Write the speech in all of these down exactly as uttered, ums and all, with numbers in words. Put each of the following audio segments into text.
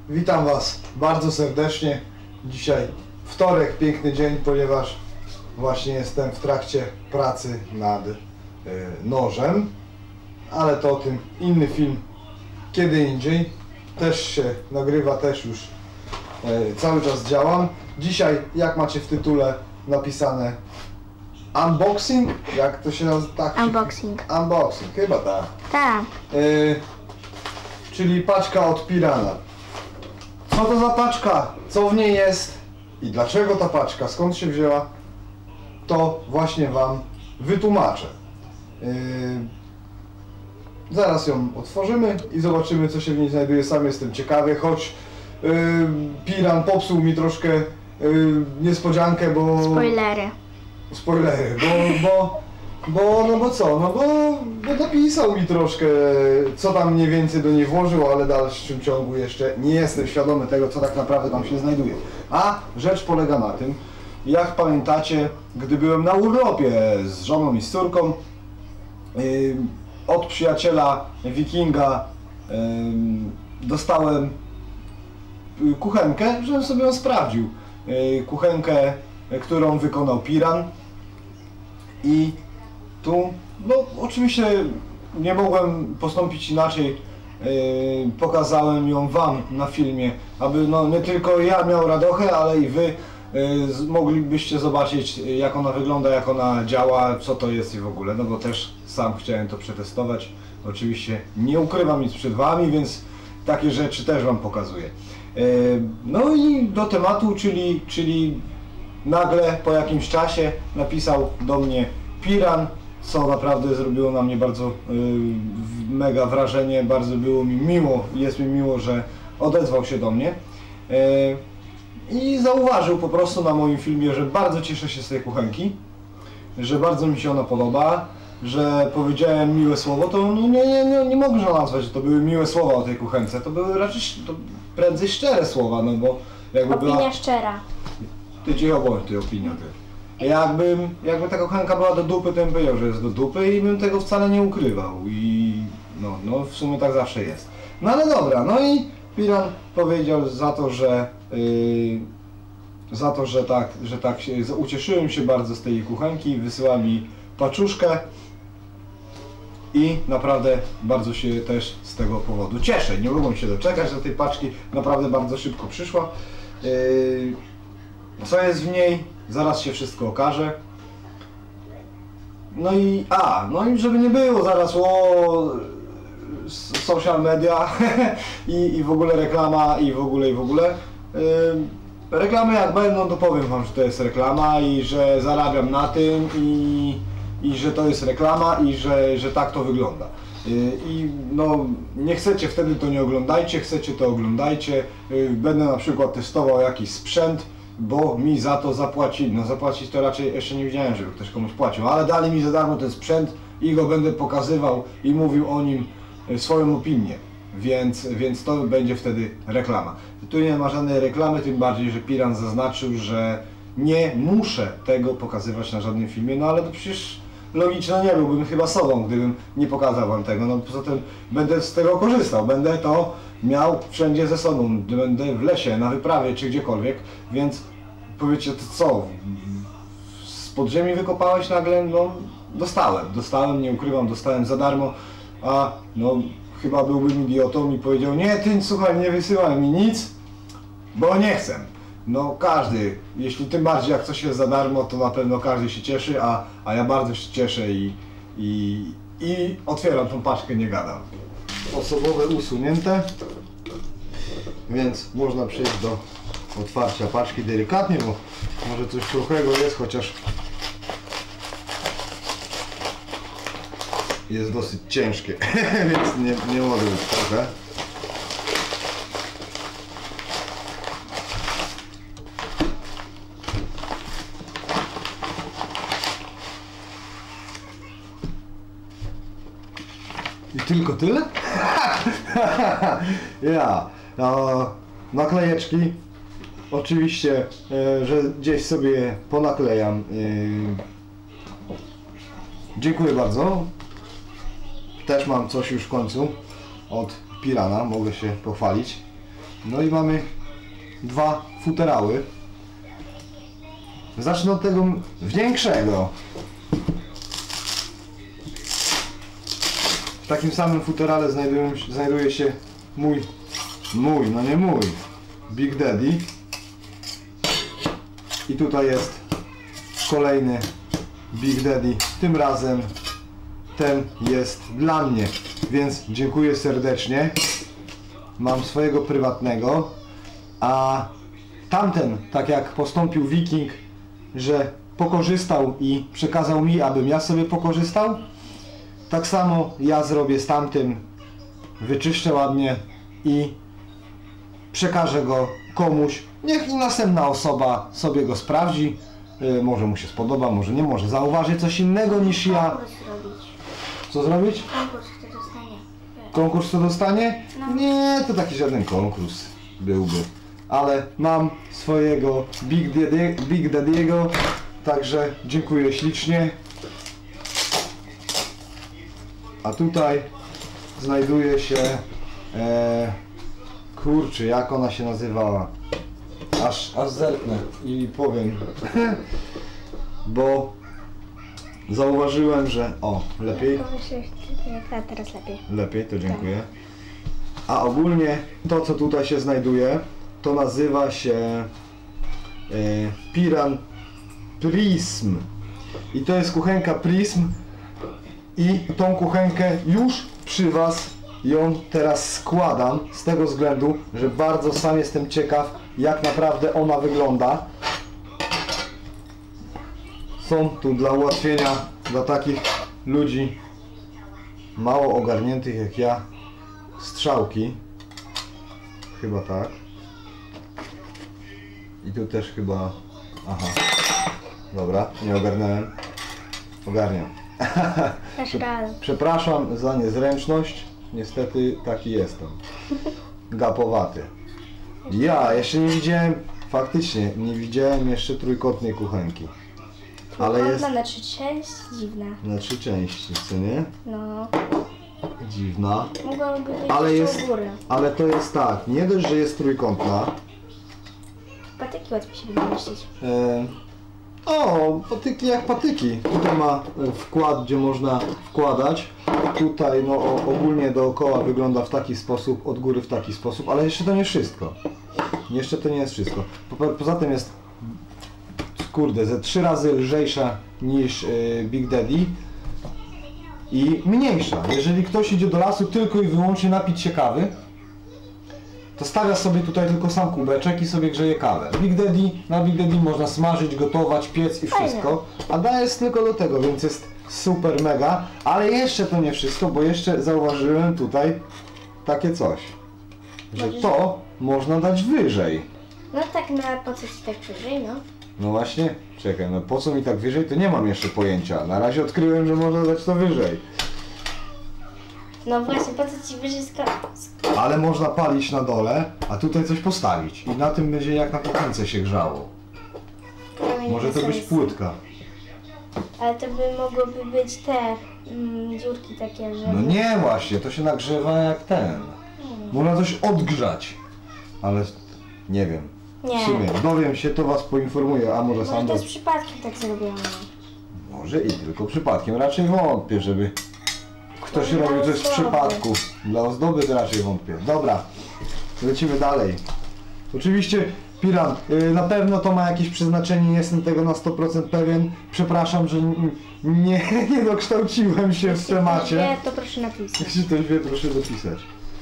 Witam Was bardzo serdecznie. Dzisiaj wtorek, piękny dzień, ponieważ właśnie jestem w trakcie pracy nad y, nożem, ale to o tym inny film kiedy indziej. Też się nagrywa, też już y, cały czas działam. Dzisiaj, jak macie w tytule napisane, unboxing? Jak to się nazywa? Tak, Unboxing. Unboxing, chyba tak. Tak. Y, czyli paczka od Pirana. Co to za paczka? Co w niej jest? I dlaczego ta paczka? Skąd się wzięła? To właśnie Wam wytłumaczę. Yy... Zaraz ją otworzymy i zobaczymy, co się w niej znajduje. Sam jestem ciekawy, choć yy, Piran popsuł mi troszkę yy, niespodziankę, bo... Spoilery. Spoilery, bo... bo... Bo, no bo co, no bo, bo napisał mi troszkę, co tam mniej więcej do niej włożył, ale w dalszym ciągu jeszcze nie jestem świadomy tego, co tak naprawdę tam się znajduje. A rzecz polega na tym, jak pamiętacie, gdy byłem na urlopie z żoną i z córką, yy, od przyjaciela wikinga yy, dostałem kuchenkę, żebym sobie ją sprawdził. Yy, kuchenkę, którą wykonał Piran. I tu, no oczywiście nie mogłem postąpić inaczej, yy, pokazałem ją Wam na filmie, aby no nie tylko ja miał radochę, ale i Wy yy, moglibyście zobaczyć, jak ona wygląda, jak ona działa, co to jest i w ogóle, no bo też sam chciałem to przetestować. Oczywiście nie ukrywam nic przed Wami, więc takie rzeczy też Wam pokazuję. Yy, no i do tematu, czyli, czyli nagle po jakimś czasie napisał do mnie Piran, co naprawdę zrobiło na mnie bardzo yy, mega wrażenie, bardzo było mi miło, jest mi miło, że odezwał się do mnie yy, i zauważył po prostu na moim filmie, że bardzo cieszę się z tej kuchenki, że bardzo mi się ona podoba, że powiedziałem miłe słowo, to no nie, nie, nie, nie można nazwać, że to były miłe słowa o tej kuchence, to były raczej to prędzej szczere słowa, no bo jakby Opinia była... szczera. Ty cicho bądź, ty opinia, ty. Jakbym, jakby ta kochanka była do dupy, to bym powiedział, że jest do dupy i bym tego wcale nie ukrywał i no, no w sumie tak zawsze jest. No ale dobra, no i Piran powiedział za to, że yy, za to, że tak, że tak się, ucieszyłem się bardzo z tej kuchenki, wysyła mi paczuszkę i naprawdę bardzo się też z tego powodu cieszę. Nie mogłem się doczekać do tej paczki, naprawdę bardzo szybko przyszła. Yy, Co jest w niej? Zaraz się wszystko okaże. No i a, no i żeby nie było zaraz o social media i, i w ogóle reklama i w ogóle i w ogóle. Yy, reklamy jak będą, to powiem Wam, że to jest reklama i że zarabiam na tym i, i że to jest reklama i że, że tak to wygląda. Yy, I no nie chcecie wtedy to nie oglądajcie, chcecie to oglądajcie. Yy, będę na przykład testował jakiś sprzęt, bo mi za to zapłacili. No zapłacić to raczej jeszcze nie widziałem, żeby ktoś komuś płacił, ale dali mi za darmo ten sprzęt i go będę pokazywał i mówił o nim swoją opinię, więc, więc to będzie wtedy reklama. Tu nie ma żadnej reklamy, tym bardziej, że Piran zaznaczył, że nie muszę tego pokazywać na żadnym filmie, no ale to przecież logiczne nie byłbym chyba sobą, gdybym nie pokazał Wam tego, no poza tym będę z tego korzystał, będę to miał wszędzie ze sobą, będę w lesie, na wyprawie czy gdziekolwiek, więc powiecie, to co, z podziemi wykopałeś nagle? No dostałem, dostałem, nie ukrywam, dostałem za darmo, a no chyba byłbym idiotą i powiedział, nie ty słuchaj, nie wysyłaj mi nic, bo nie chcę. No każdy, jeśli tym bardziej jak coś jest za darmo, to na pewno każdy się cieszy, a, a ja bardzo się cieszę i, i, i otwieram tą paczkę, nie gadam. Osobowe usunięte, więc można przejść do otwarcia paczki delikatnie, bo może coś kruchego jest, chociaż jest dosyć ciężkie, więc nie, nie może być trochę. I tylko tyle? Ja. No, naklejeczki. Oczywiście, e, że gdzieś sobie ponaklejam. E, dziękuję bardzo. Też mam coś już w końcu od Pirana, mogę się pochwalić. No i mamy dwa futerały. Zacznę od tego większego. W takim samym futerale znajdują, znajduje się mój, mój, no nie mój, Big Daddy. I tutaj jest kolejny Big Daddy. Tym razem ten jest dla mnie, więc dziękuję serdecznie. Mam swojego prywatnego, a tamten, tak jak postąpił Wiking, że pokorzystał i przekazał mi, abym ja sobie pokorzystał, tak samo ja zrobię z tamtym, wyczyszczę ładnie i przekażę go komuś. Niech i następna osoba sobie go sprawdzi. Yy, może mu się spodoba, może nie, może zauważy coś innego niż ja. Konkurs zrobić. Co zrobić? Konkurs, kto dostanie. Konkurs kto dostanie? No. Nie, to taki żaden konkurs byłby. Ale mam swojego Big Daddy, Big Daddy'ego, także dziękuję ślicznie. A tutaj znajduje się, e, kurczę, jak ona się nazywała? Aż, aż zerknę i powiem, bo zauważyłem, że, o, lepiej? Tak, teraz lepiej. Lepiej, to dziękuję. A ogólnie to, co tutaj się znajduje, to nazywa się e, Piran Prism. I to jest kuchenka Prism. I tą kuchenkę już przy Was ją teraz składam z tego względu, że bardzo sam jestem ciekaw, jak naprawdę ona wygląda. Są tu dla ułatwienia dla takich ludzi mało ogarniętych jak ja strzałki. Chyba tak. I tu też chyba... Aha. Dobra, nie ogarnąłem. Ogarniam. Przepraszam za niezręczność. Niestety taki jestem. Gapowaty. Ja jeszcze nie widziałem, faktycznie nie widziałem jeszcze trójkątnej kuchenki. Ale jest na trzy części, dziwna. na trzy części, co nie? No. Dziwna. Mogłaby być Ale jeszcze jest, u góry. ale to jest tak, nie dość, że jest trójkątna. Patyki łatwiej się wymyślić. E, o, patyki jak patyki. Tutaj ma e, wkład, gdzie można wkładać. Tutaj no o, ogólnie dookoła wygląda w taki sposób, od góry w taki sposób, ale jeszcze to nie wszystko. Jeszcze to nie jest wszystko. Po, poza tym jest, kurde, ze trzy razy lżejsza niż e, Big Daddy i mniejsza. Jeżeli ktoś idzie do lasu tylko i wyłącznie napić się kawy, to stawia sobie tutaj tylko sam kubeczek i sobie grzeje kawę. Big Daddy, na Big Daddy można smażyć, gotować, piec i wszystko, a da jest tylko do tego, więc jest super mega, ale jeszcze to nie wszystko, bo jeszcze zauważyłem tutaj takie coś, że to można dać wyżej. No tak, no a po co ci tak wyżej, no? No właśnie, czekaj, no po co mi tak wyżej, to nie mam jeszcze pojęcia. Na razie odkryłem, że można dać to wyżej. No właśnie, po co ci wyżej sko... Ale można palić na dole, a tutaj coś postawić. I na tym będzie jak na kuchence się grzało. Może to być płytka. Ale to by mogłoby być te mm, dziurki takie, że... No nie właśnie, to się nagrzewa jak ten. Można coś odgrzać. Ale nie wiem. Nie. W sumie dowiem się, to was poinformuję, a może Może sam... to Do... jest przypadkiem tak zrobione. Może i tylko przypadkiem. Raczej wątpię, żeby ktoś Może robił dla coś z ozdoby. przypadku. Dla ozdoby to raczej wątpię. Dobra, lecimy dalej. Oczywiście Piran, yy, na pewno to ma jakieś przeznaczenie, nie jestem tego na sto procent pewien. Przepraszam, że n- nie, nie dokształciłem się w temacie. Nie, to proszę napisać. Jeśli ktoś wie, proszę dopisać.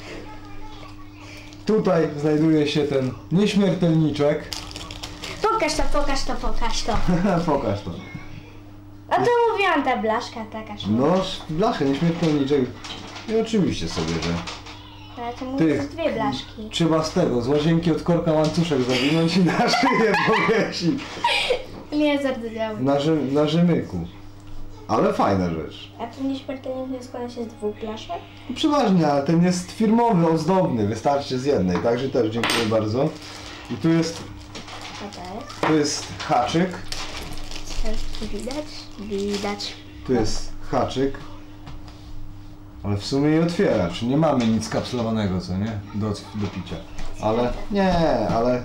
Tutaj znajduje się ten nieśmiertelniczek. Pokaż to, pokaż to, pokaż to. Pokaż to. A to mówiłam, ta blaszka taka, że... No, blaszka, nieśmiertelniczek. I oczywiście sobie, że Ale to Ty. mówię, dwie blaszki. trzeba z tego, z łazienki od korka łańcuszek zawinąć i na szyję powiesić. Nie zardydziały. Na, rzy, na rzemyku. Ale fajna rzecz. A ten nieśmiertelnik składa się z dwóch blaszek? Przeważnie, ale ten jest firmowy, ozdobny, wystarczy z jednej, także też dziękuję bardzo. I tu jest, A to jest? tu jest haczyk, Widać? Widać. tu jest haczyk. Ale w sumie je otwieracz, nie mamy nic kapsulowanego, co nie? Do, do picia. ale nie, ale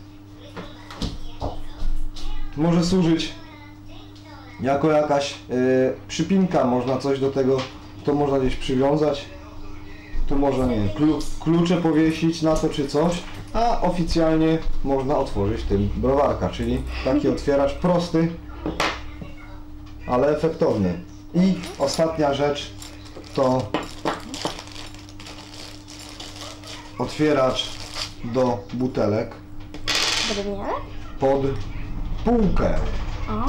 może służyć jako jakaś y, przypinka, można coś do tego, to można gdzieś przywiązać, tu można, nie wiem, klu, klucze powiesić na to czy coś, a oficjalnie można otworzyć tym browarka, czyli taki otwieracz prosty, ale efektowny. I ostatnia rzecz to otwieracz do butelek Drewniane? pod półkę. O.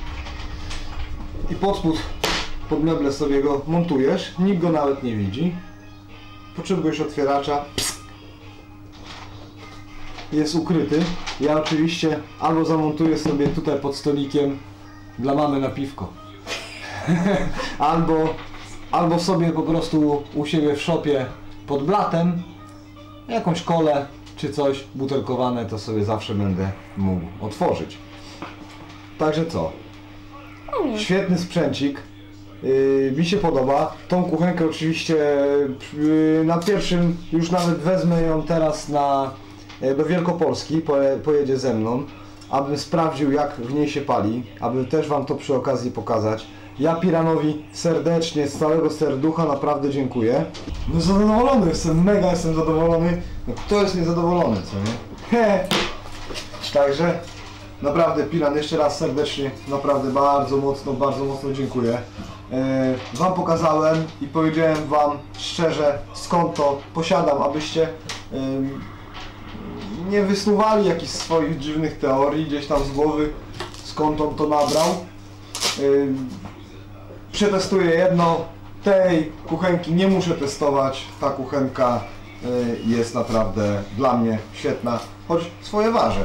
I pod spód, pod meble sobie go montujesz, nikt go nawet nie widzi. Potrzebujesz otwieracza. Pst. Jest ukryty. Ja oczywiście albo zamontuję sobie tutaj pod stolikiem dla mamy na piwko. albo, albo sobie po prostu u siebie w szopie pod blatem jakąś kolę czy coś butelkowane, to sobie zawsze będę mógł otworzyć. Także co? Świetny sprzęcik. Yy, mi się podoba. Tą kuchenkę oczywiście yy, na pierwszym, już nawet wezmę ją teraz na, yy, do Wielkopolski, poje, pojedzie ze mną, abym sprawdził jak w niej się pali, aby też wam to przy okazji pokazać. Ja Piranowi serdecznie, z całego serducha naprawdę dziękuję. No zadowolony jestem, mega jestem zadowolony. No kto jest niezadowolony, co nie? Także naprawdę Piran, jeszcze raz serdecznie, naprawdę bardzo mocno, bardzo mocno dziękuję. Yy, wam pokazałem i powiedziałem wam szczerze skąd to posiadam, abyście yy, nie wysnuwali jakichś swoich dziwnych teorii gdzieś tam z głowy, skąd on to nabrał. Yy, przetestuję jedno, tej kuchenki nie muszę testować, ta kuchenka yy, jest naprawdę dla mnie świetna, choć swoje waży.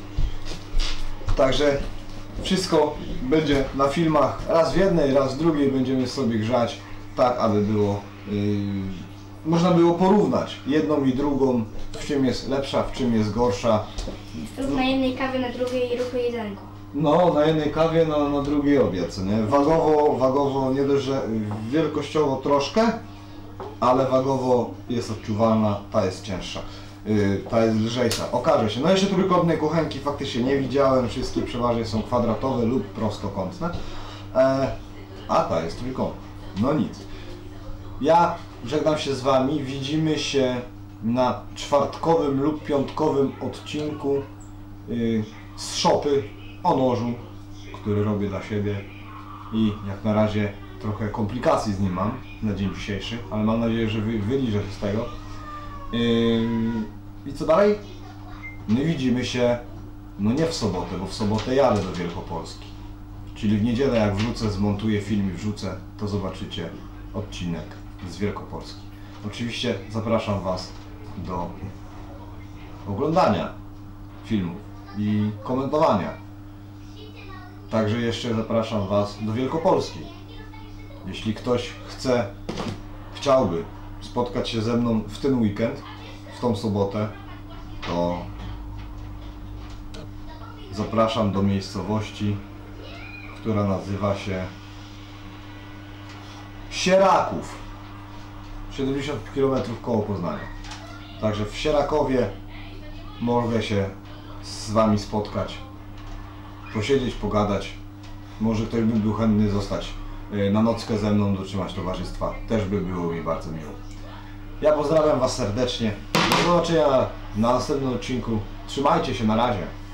Także wszystko będzie na filmach, raz w jednej, raz w drugiej będziemy sobie grzać, tak aby było, yy, można było porównać jedną i drugą, w czym jest lepsza, w czym jest gorsza. Na jednej kawie, na drugiej ruchu jedzonku. No, na jednej kawie, na, na drugiej obiad, co nie? Wagowo, wagowo, nie dość, że wielkościowo troszkę, ale wagowo jest odczuwalna, ta jest cięższa. Yy, ta jest lżejsza. Okaże się. No jeszcze trójkątnej kuchenki faktycznie nie widziałem, wszystkie przeważnie są kwadratowe lub prostokątne, e, a ta jest trójkątna. No nic. Ja żegnam się z wami, widzimy się na czwartkowym lub piątkowym odcinku yy, z szopy o nożu, który robię dla siebie i jak na razie trochę komplikacji z nim mam na dzień dzisiejszy, ale mam nadzieję, że wy, wyliżę się z tego. Yy, I co dalej? No i widzimy się, no nie w sobotę, bo w sobotę jadę do Wielkopolski. Czyli w niedzielę jak wrzucę, zmontuję film i wrzucę, to zobaczycie odcinek z Wielkopolski. Oczywiście zapraszam was do oglądania filmów i komentowania. Także jeszcze zapraszam was do Wielkopolski. Jeśli ktoś chce, chciałby spotkać się ze mną w ten weekend, w tą sobotę, to zapraszam do miejscowości, która nazywa się Sieraków, siedemdziesiąt kilometrów koło Poznania. Także w Sierakowie mogę się z wami spotkać, posiedzieć, pogadać. Może ktoś by był chętny zostać na nockę ze mną, dotrzymać towarzystwa. Też by było mi bardzo miło. Ja pozdrawiam was serdecznie. Do zobaczenia na następnym odcinku. Trzymajcie się, na razie.